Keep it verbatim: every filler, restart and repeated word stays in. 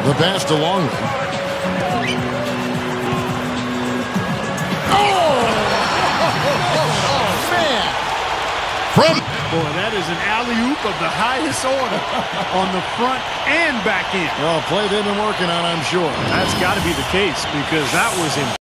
The pass to Longley. Oh! Oh, man! From Boy, that is an alley-oop of the highest order on the front and back end. Well, play they've been working on, I'm sure. That's got to be the case because that was impressive.